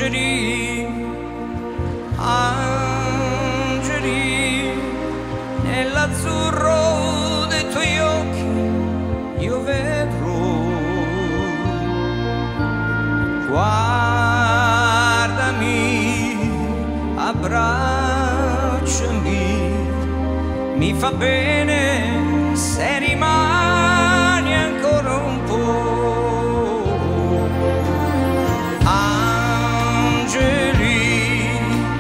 angeli, angeli, nell'azzurro dei tuoi occhi io vedrò. Guardami, abbracciami, mi fa bene se rimani ancora un po'. Angeli,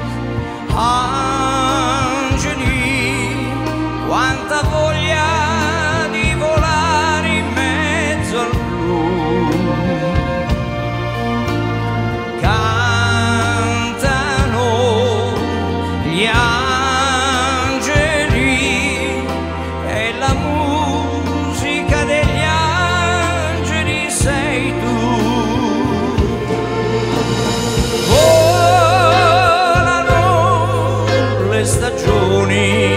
angeli, quanta voglia di volare in mezzo al blu. Cantano gli angeli e la musica degli angeli sei tu. Volano le stagioni